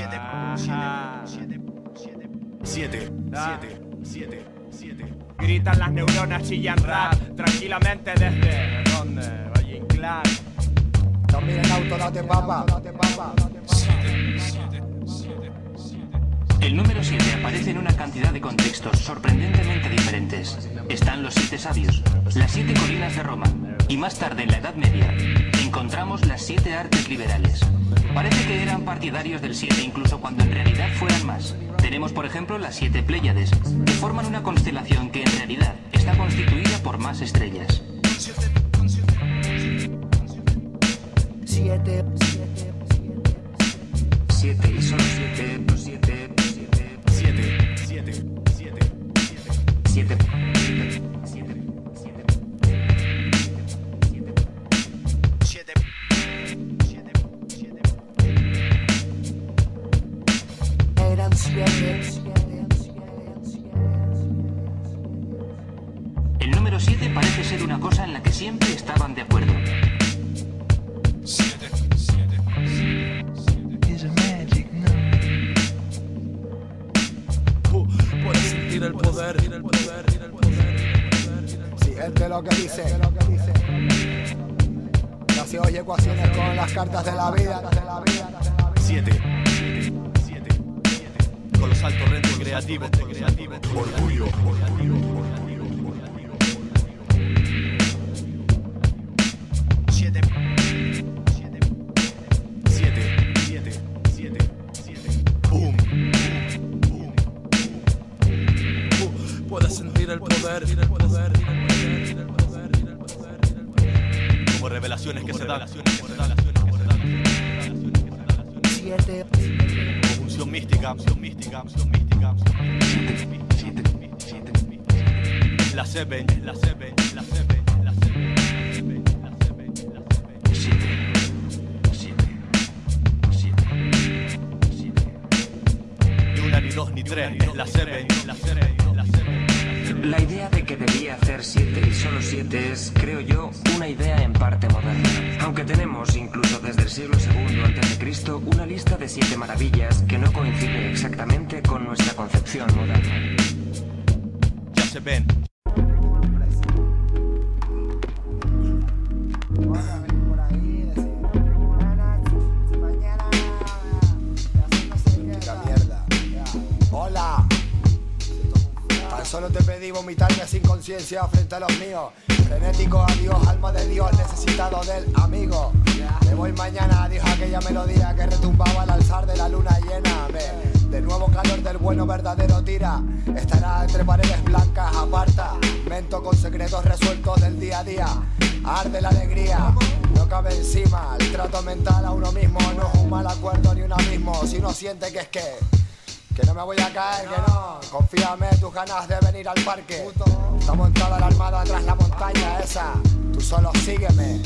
7. Gritan las neuronas, chillan rap tranquilamente desde donde Valle Inclán. También en auto, date papa. El número 7 aparece en una cantidad de contextos sorprendentemente diferentes. Están los 7 sabios, las 7 colinas de Roma, y más tarde en la Edad Media encontramos las 7 artes liberales. Parece que eran partidarios del 7 incluso cuando en realidad fueran más. Tenemos por ejemplo las 7 Pléyades, que forman una constelación que en realidad está constituida por más estrellas. 7 y solo 7, 7. eran 7. El número 7 parece ser una cosa en la que siempre estaban de acuerdo. Puedes sentir el poder. Siguiente lo que dice. Ya se oye ecuaciones con las cartas de la vida. 7. Colosal torrente creativo. Orgullo. 7. Boom. Puedes sentir el poder. Como revelaciones que se dan. 7. Función mística. La 7. Ni una, ni dos, ni tres. Es la 7. La idea de que debía hacer 7 y solo 7 es, creo yo, una idea en parte moderna. Aunque tenemos, incluso desde el siglo II a.C., una lista de 7 maravillas que no coincide exactamente con nuestra concepción moderna. Ya se ven. Hola. Tan solo te pedí vomitarme sin conciencia frente a los míos. Frenético, adiós, alma de Dios, necesitado del amigo. Me voy mañana, dijo aquella melodía que retumbaba al alzar de la luna llena. De nuevo calor del bueno verdadero tira. Estará entre paredes blancas, aparta. Mento con secretos resueltos del día a día. Arde la alegría, no cabe encima. El trato mental a uno mismo no es un mal acuerdo ni un abismo. Si uno siente que es que no me voy a caer, que no. Confíame tus ganas de venir al parque. Está montada la armada tras la montaña esa. Tú solo sígueme.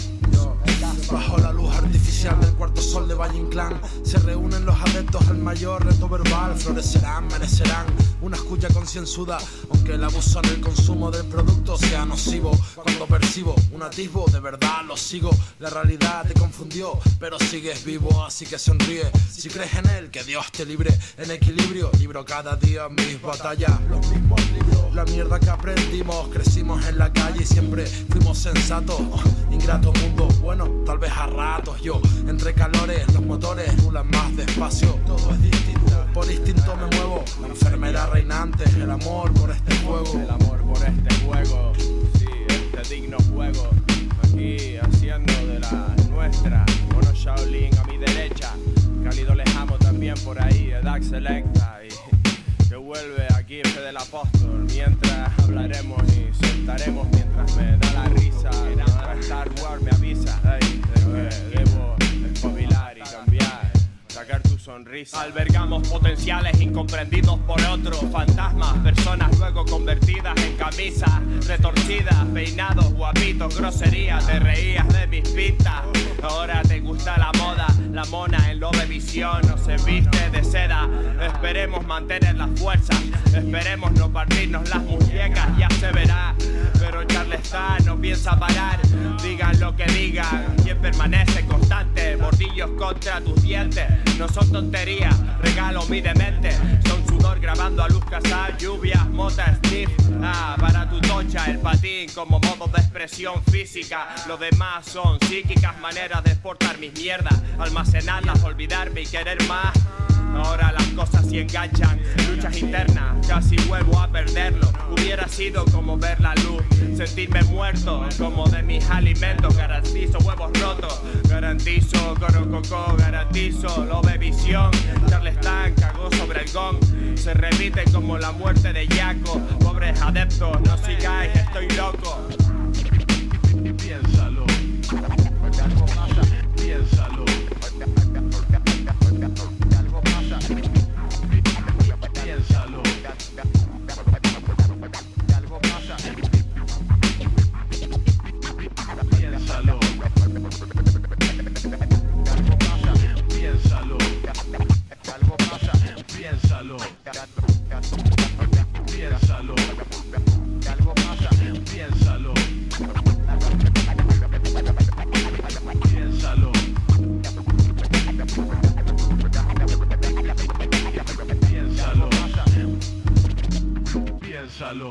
Bajo la luz artificial del cuarto sol de Valle Inclán se reúnen los adeptos al mayor reto verbal. Florecerán, merecerán una escucha concienzuda, aunque el abuso en el consumo del producto sea nocivo. Cuando percibo un atisbo, de verdad lo sigo. La realidad te confundió, pero sigues vivo, así que sonríe. Si crees en él, que Dios te libre. En equilibrio, libro cada día mis batallas. Los mismos libros, la mierda que aprendimos. Crecimos en la calle y siempre fuimos sensatos. Ingrato mundo, bueno, tal vez a ratos. Yo, entre calores, los motores rulan más despacio. Todo es distinto, por instinto me muevo. La enfermedad reinante, el amor por este juego. El amor por este juego, sí, este digno juego. Aquí haciendo de la nuestra. Mono Shaolin a mi derecha. Cálido Lejamo también por ahí, Edad Selecta. Y que vuelve aquí F del Apóstol. Mientras hablaremos y soltaremos mientras me da la risa. Star Wars me avisa de que debo espabilar y cambiar, sacar tu sonrisa. Albergamos potenciales incomprendidos por otros. Fantasmas, personas luego convertidas en camisas retorcidas, peinados, guapitos, groserías. Te reías de mis pintas, ahora te gusta la moda. La mona en Lobevisión no se viste de seda. Esperemos mantener la fuerza, esperemos no partirnos las muñecas, ya se verá. Pero Charleston no piensa parar. Digan lo que digan, quien permanece constante. Bordillos contra tus dientes, no son tontería, regalo mi demente. Son sudor grabando a luz casal, lluvias, mota, sniff. Para tu tocha, el patín como modo de expresión física. Lo demás son psíquicas maneras de exportar mis mierdas, almacenarlas, olvidarme y querer más. Ahora las cosas sí enganchan, luchas internas, casi vuelvo a perderlo. Hubiera sido como ver la luz, sentirme muerto, como de mis alimentos. Garantizo huevos rotos, garantizo corococó, garantizo lo de visión. Charleston cagó sobre el gong, se repite como la muerte de Yaco. Pobres adeptos, no sigáis, estoy loco. Piénsalo, algo pasa, piénsalo. Algo pasa, piénsalo. Algo pasa, piénsalo. Algo pasa, piénsalo. Algo pasa, piénsalo. Piénsalo. Algo pasa, piénsalo. Piénsalo. Piénsalo. Piénsalo.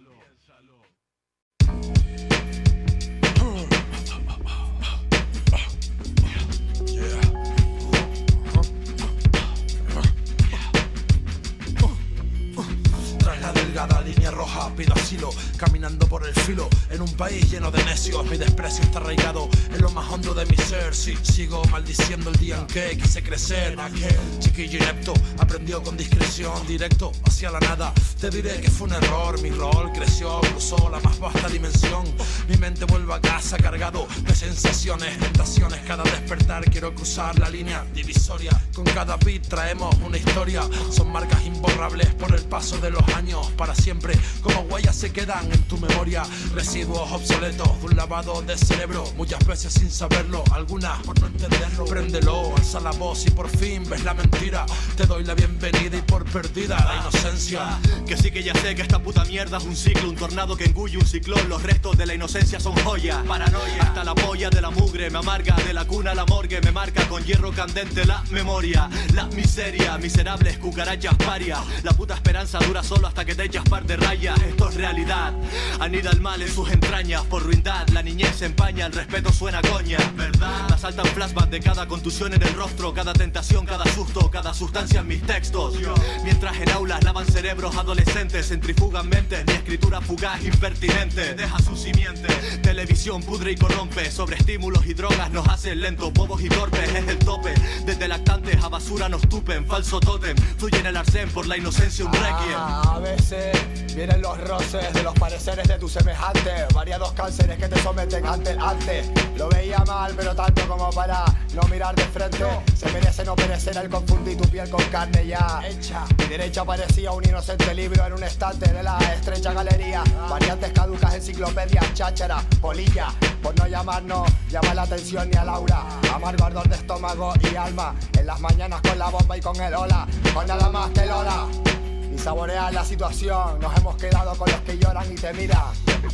Delgada línea roja, pido asilo, caminando por el filo, en un país lleno de necios. Mi desprecio está arraigado en lo más hondo de mi ser. Sí, sigo maldiciendo el día en que quise crecer. Aquel chiquillo inepto aprendió con discreción, directo hacia la nada. Te diré que fue un error, mi rol creció, cruzó la más vasta dimensión. Mi mente vuelve a casa cargado de sensaciones, tentaciones. Cada despertar quiero cruzar la línea divisoria. Con cada beat traemos una historia. Son marcas imborrables por el paso de los años. Para siempre, como huellas se quedan en tu memoria. Residuos obsoletos de un lavado de cerebro. Muchas veces sin saberlo, algunas por no entenderlo. Préndelo, alza la voz y por fin ves la mentira. Te doy la bienvenida y por perdida la inocencia. Que sí que ya sé que esta puta mierda es un ciclo, un tornado que engulle un ciclón. Los restos de la inocencia son joya. Paranoia, hasta la polla de la mugre me amarga. De la cuna a la morgue me marca con hierro candente la memoria. La miseria, miserables cucarachas parias. La puta esperanza dura solo hasta que te echas par de rayas. Esto es realidad, anida el mal en sus entrañas. Por ruindad la niñez se empaña, el respeto suena coña, ¿verdad? Me asaltan flashbacks de cada contusión en el rostro, cada tentación, cada susto, cada sustancia en mis textos. Mientras en aulas lavan cerebros adolescentes, centrifugan mentes, mi escritura fugaz, impertinente. Deja su simiente, televisión pudre y corrompe. Sobre estímulos y drogas nos hacen lentos, bobos y torpes, es el tope. Desde lactantes a basura nos tupen, falso tótem. Fluye en el arcén por la inocencia un requiem. A veces vienen los roces de los pareceres de tus semejantes. Variados cánceres que te someten ante el arte. Lo veía mal, pero tanto como para no mirar de frente. Se merece no perecer al confundir tu piel con carne ya hecha. Mi derecha parecía un inocente libro en un estante de la estrecha galería. Variantes caducas, enciclopedias, cháchara, polilla. Por no llamarnos, llama la atención ni a Laura. Amargo ardor de estómago y alma. En las mañanas con la bomba y con el hola. Con nada más que el hola. Y saborear la situación, nos hemos quedado con los que lloran y te miran.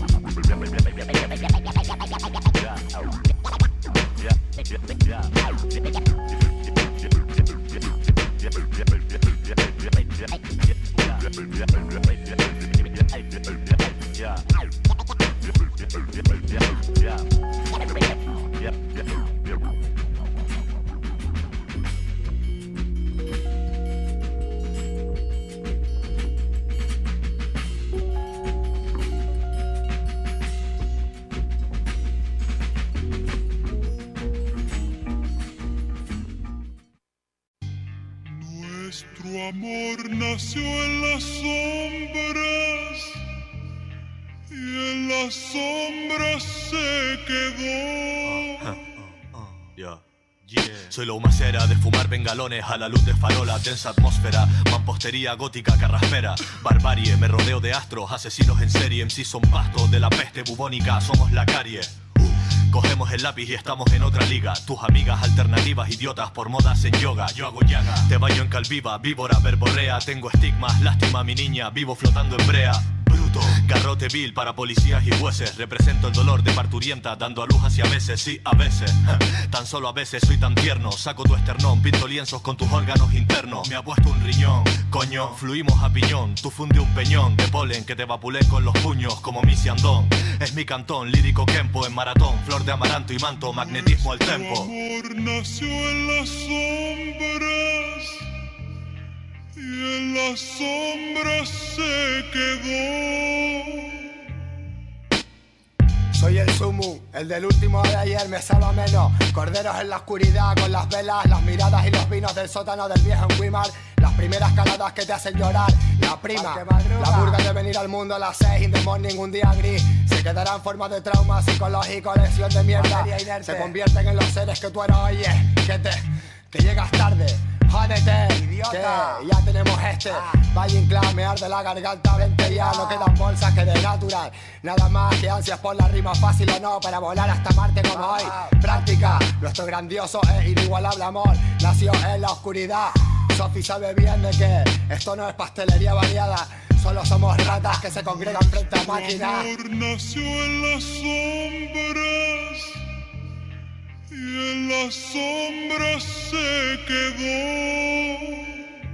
Nuestro amor nació en las sombras y en las sombras se quedó. Soy la humacera de fumar bengalones a la luz de farola. Densa atmósfera, mampostería gótica carraspera. Barbarie, me rodeo de astros, asesinos en serie. MC son pastos de la peste bubónica, somos la carie. Cogemos el lápiz y estamos en otra liga. Tus amigas alternativas, idiotas por modas en yoga. Yo hago llaga, te baño en calviva, víbora, verborrea. Tengo estigmas, lástima mi niña, vivo flotando en brea. bruto. Garrote vil para policías y jueces. Represento el dolor de parturienta, dando a luz hacia meses, sí, a veces. Tan solo a veces soy tan tierno. Saco tu esternón, pinto lienzos con tus órganos internos. Me ha puesto un riñón, coño, fluimos a piñón. Tú funde un peñón de polen que te vapulé con los puños como Missy Andón. Es mi cantón, lírico Kempo en maratón. Flor de amaranto y manto, magnetismo al tempo. Amor nació en las sombras y en las sombras se quedó. Soy el Sumu, el del último de ayer, me salva menos. Corderos en la oscuridad con las velas, las miradas y los vinos del sótano del viejo en Weimar. Las primeras caladas que te hacen llorar, la prima, la burga de venir al mundo a las 6 in the morning, un día gris. Se quedará en forma de trauma psicológico, lesión de mierda. Se convierten en los seres que tú eres, oye, que llegas tarde. Jódete, idiota, que ya tenemos Valle Inclán, me arde la garganta, vente ya, no quedan bolsas que de natural. Nada más que ansias por la rima fácil o no, para volar hasta Marte como hoy. Práctica, nuestro grandioso e inigualable amor, nació en la oscuridad. Sofi sabe bien de que esto no es pastelería variada, solo somos ratas que se congregan frente a máquinas. Amor nació en las sombras y en las sombras se quedó.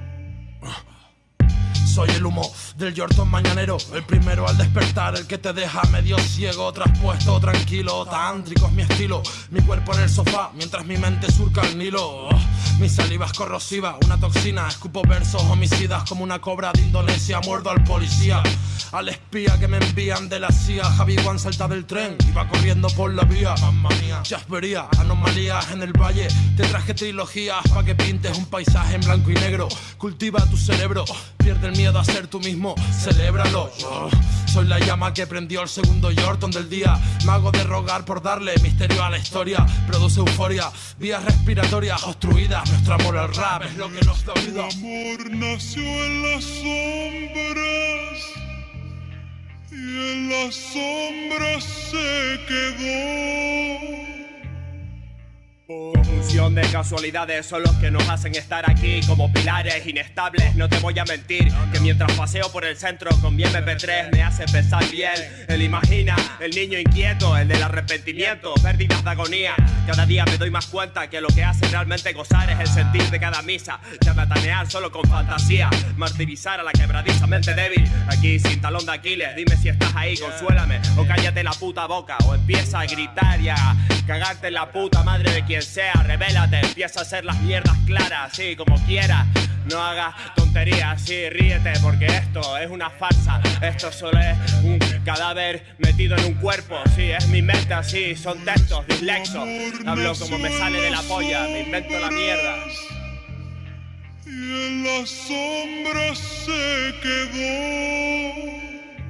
Soy el humo del Yorton mañanero, el primero al despertar, el que te deja medio ciego, traspuesto, tranquilo, tántrico es mi estilo. Mi cuerpo en el sofá, mientras mi mente surca el Nilo. Mi saliva es corrosiva, una toxina, escupo versos homicidas como una cobra de Indonesia. Muerdo al policía, al espía que me envían de la CIA. Javi Juan salta del tren y va corriendo por la vía. Mamma mía, chaspería, anomalías en el valle. Te traje trilogías pa' que pintes un paisaje en blanco y negro. Cultiva tu cerebro, pierde el miedo a ser tú mismo, celébralo. Soy la llama que prendió el segundo Yorton del día. Mago de rogar por darle misterio a la historia. Produce euforia, vías respiratorias obstruidas. Nuestro amor al rap es lo que nos da vida. El amor nació en las sombras y en las sombras se quedó. Conjunción de casualidades son los que nos hacen estar aquí como pilares inestables. No te voy a mentir que mientras paseo por el centro con mi MP3 me hace pensar bien. Él imagina, el niño inquieto, el del arrepentimiento, pérdidas de agonía. Cada día me doy más cuenta que lo que hace realmente gozar es el sentir de cada misa. Charlatanear solo con fantasía, martirizar a la quebradiza mente débil. Aquí sin talón de Aquiles, dime si estás ahí, consuélame. O cállate la puta boca, o empieza a gritar y a cagarte en la puta madre de quien sea. Revélate, empieza a hacer las mierdas claras, sí, como quieras. No hagas tonterías, sí, ríete, porque esto es una farsa. Esto solo es un cadáver metido en un cuerpo, sí, es mi mente, sí, son textos, dislexos. Hablo como me sale de la polla, me invento la mierda. Y en las sombras se quedó.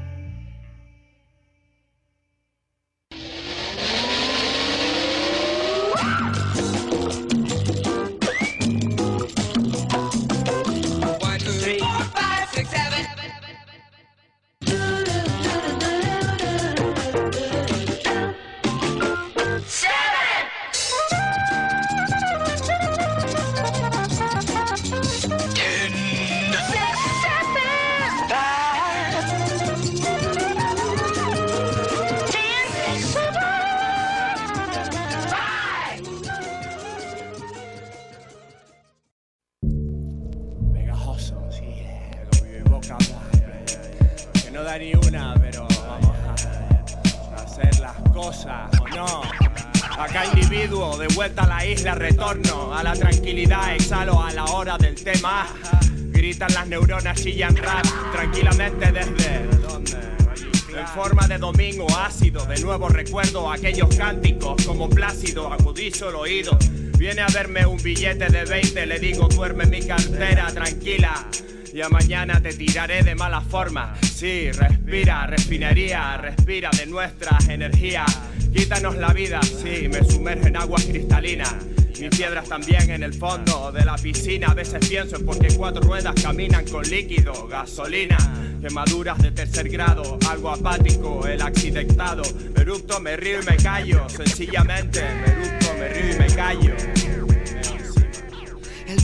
Ni una, pero vamos a hacer las cosas, ¿o no? Acá individuo, de vuelta a la isla, retorno a la tranquilidad, exhalo a la hora del tema. Gritan las neuronas, chillan rap, tranquilamente desde en forma de domingo ácido. De nuevo recuerdo aquellos cánticos como Plácido, agudizo el oído. Viene a verme un billete de 20, le digo duerme en mi cartera, tranquila. Ya mañana te tiraré de mala forma. Sí, respira, refinería, respira de nuestras energías. Quítanos la vida, sí, me sumerjo en aguas cristalinas. Mis piedras también en el fondo de la piscina. A veces pienso en por qué 4 ruedas caminan con líquido, gasolina. Quemaduras de tercer grado, algo apático, el accidentado. Me eructo, me río y me callo. Sencillamente, me eructo, me río y me callo. El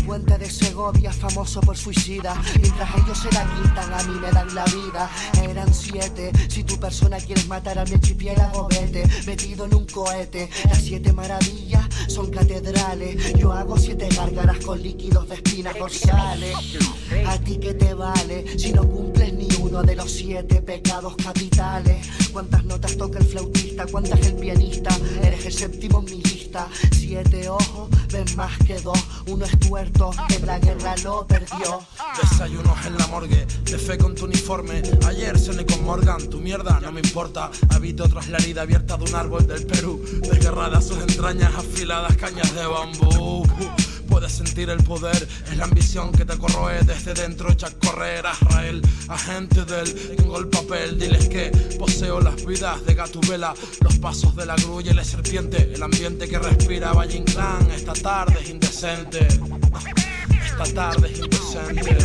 puente de Segovia, famoso por suicida. Mientras ellos se la quitan, a mí me dan la vida. Eran 7, si tu persona quieres matar a mi archipiélago, vete. Metido en un cohete, las 7 maravillas son catedrales. Yo hago 7 gárgaras con líquidos de espinas dorsales. ¿A ti qué te vale si no cumples ni uno de los 7 pecados capitales? ¿Cuántas notas toca el flautista? ¿Cuántas el pianista? Eres el séptimo en mi lista. 7 ojos ven más que 2. Uno es tuerto, en la guerra lo perdió. Desayunos en la morgue, de fe con tu uniforme. Ayer cené con Morgan, tu mierda no me importa. Habito tras la herida abierta de un árbol del Perú, desgarradas sus entrañas, afiladas cañas de bambú. Puedes sentir el poder, es la ambición que te corroe desde dentro. Echa a correr a Israel, agente del. Tengo el papel, diles que poseo las vidas de Gatubela, los pasos de la grulla y la serpiente, el ambiente que respira Valle Inclán. Esta tarde es indecente, esta tarde es indecente.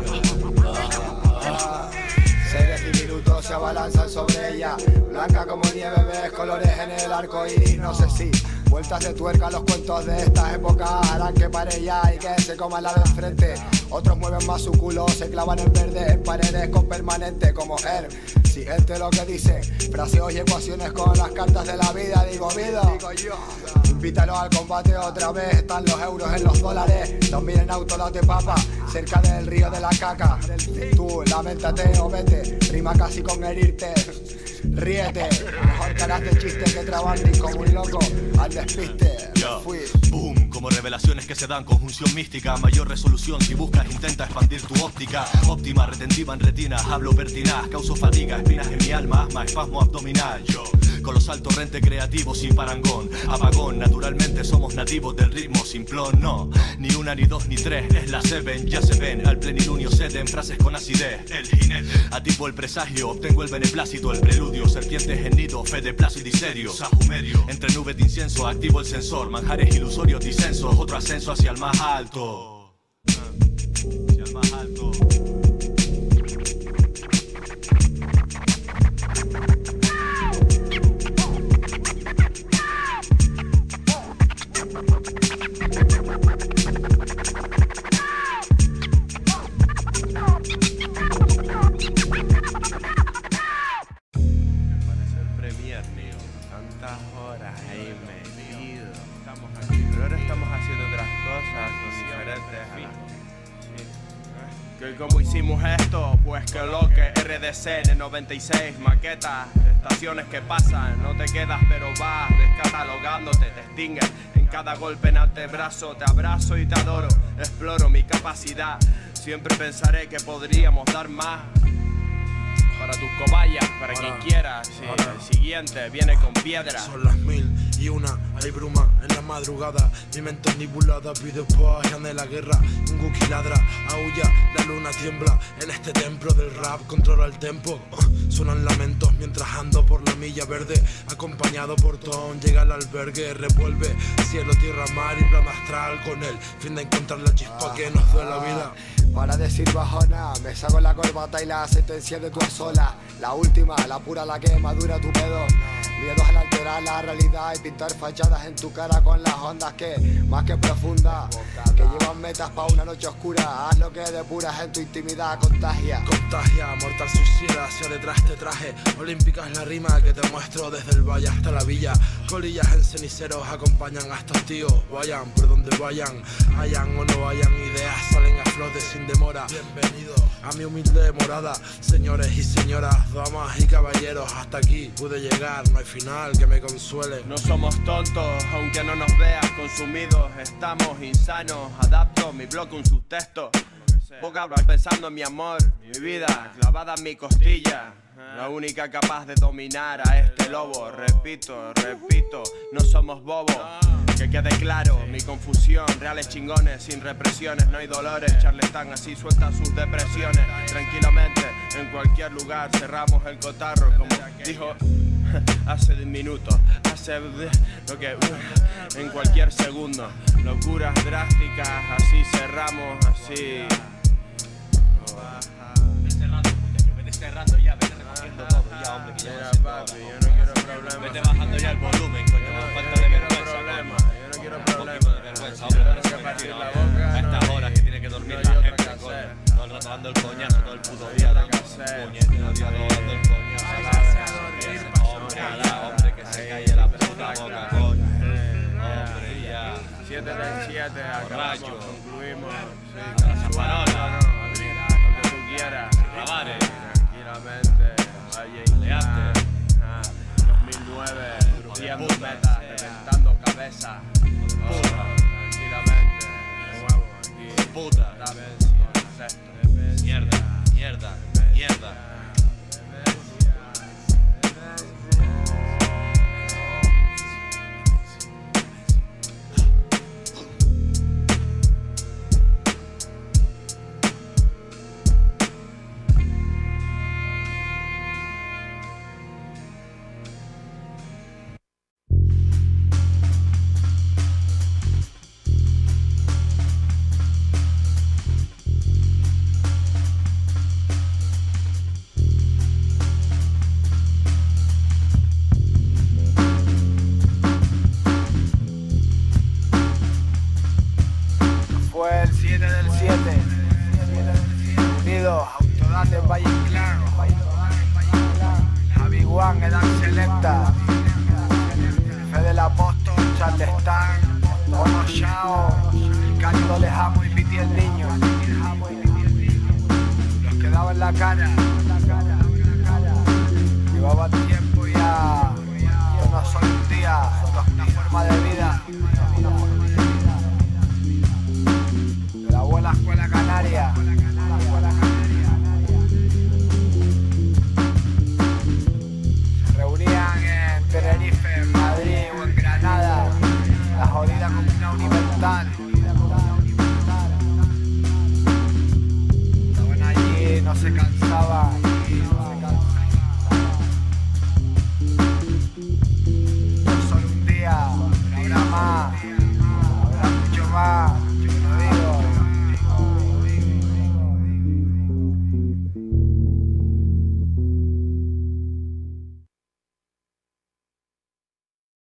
Seres diminutos se abalanzan sobre ella, blanca como nieve, ves colores en el arco iris. No sé si vueltas de tuerca, los cuentos de estas épocas harán que pare ya y que se coma la de enfrente. Otros mueven más su culo, se clavan en verde en paredes con permanente como él. Siguiente lo que dice, fraseos y ecuaciones con las cartas de la vida. Digo vida, digo yo. Invítalo al combate otra vez, están los euros en los dólares. 2000 en auto, date papa, cerca del río de la caca. Tú, lamentate o vete, rima casi con herirte. Ríete, mejor caras de chiste que trabandis como un loco al despiste. Fui. Boom, como revelaciones que se dan, conjunción mística, mayor resolución si buscas, intenta expandir tu óptica. Óptima, retentiva en retina, hablo pertinaz, causo fatiga, espinas en mi alma, asma, espasmo abdominal. Yo, colosal torrente creativo sin parangón, apagón, naturalmente somos nativos del ritmo simplón. No, ni una, ni dos, ni tres, es la 7, ya se ven, al plenilunio ceden frases con acidez. El jinete, activo el presagio, obtengo el beneplácito, el preludio, serpientes en nido, fe de plazo y diserio. Sajumerio, entre nubes de incienso, activo el sensor, manjares ilusorios, disensos, otro ascenso hacia el más alto. Hacia el más alto. ¿Cómo hicimos esto? Pues que lo que RDC en 96 maquetas, estaciones que pasan, no te quedas pero vas descatalogándote, te extingues en cada golpe en antebrazo, te abrazo y te adoro, exploro mi capacidad, siempre pensaré que podríamos dar más. Para tus cobayas, para quien quiera, si el siguiente viene con piedra. Son las 1001, hay bruma en la madrugada, mi mente nibulada pide paz, ande la guerra, un Wookiee ladra, aúlla, la luna tiembla, en este templo del rap controla el tempo, suenan lamentos mientras ando por la milla verde, acompañado por Tom, llega al albergue, revuelve cielo, tierra, mar y plano astral, con el fin de encontrar la chispa que nos dé la vida. Para decir bajona, me saco la corbata y la sentencia de tu sola. La última, la pura, la que madura tu pedo. Miedos al alterar la realidad y pintar fachadas en tu cara con las ondas que, más que profundas, que llevan metas pa' una noche oscura. Haz lo que depuras en tu intimidad, contagia. Contagia, mortal suicida, hacia detrás te traje. Olímpica es la rima que te muestro desde el valle hasta la villa. Colillas en ceniceros acompañan a estos tíos. Vayan por donde vayan, hayan o no hayan ideas, salen a flote sin demora. Bienvenidos a mi humilde morada, señores y señoras, damas y caballeros. Hasta aquí pude llegar, no hay final que me consuele. No somos tontos, aunque no nos veas consumidos. Estamos insanos, adapto mi bloque un subtexto. Poca pensando en mi amor, mi vida clavada en mi costilla. La única capaz de dominar a este lobo. Repito, no somos bobos. Que quede claro, mi confusión. Reales chingones, sin represiones, no hay dolores. Charletán así suelta sus depresiones. Tranquilamente, en cualquier lugar cerramos el cotarro. Como dijo hace 10 minutos, hace lo que en cualquier segundo. Locuras drásticas, así cerramos, así. Vete cerrando ya, vete recogiendo todo ya, hombre, que ya mira, papi, yo no quiero problemas. Vete bajando ya el volumen, coño, no falta de vergüenza. Yo no quiero problemas. Un poquito de vergüenza, hombre, Tengo que partir la boca. A esta hora. dormir no la hay otra gente, que coño. hacer. Todo el rato dando el coñazo, todo el puto día otra dando que hacer. puñetero día todo dando el coñazo. Hombre, ala, hombre, que se calle la puta boca, coño. Hombre, ya. 7 del 7, acabamos, Borracho. concluimos. Sí, Casa casual, Parola. no, Adri, lo que tú quieras. Rabares. Tranquilamente, Valle Aleate. 2009, rompiendo puta. metas, reventando cabezas. Tranquilamente, de nuevo aquí. Puta. Sexto. Mierda, mierda, mierda. Fue el 7 del 7. Unidos, Autodate, Valle Inclán. Javi Juan, Edad Selecta. Fede del Apóstol, Charlestan. Ono Chao. Cálido Lejamo y Piti el Niño. Los quedaba en la cara. Llevaban tiempo ya. Esto no es solo un día, esto es una forma de vida. De la buena escuela canaria.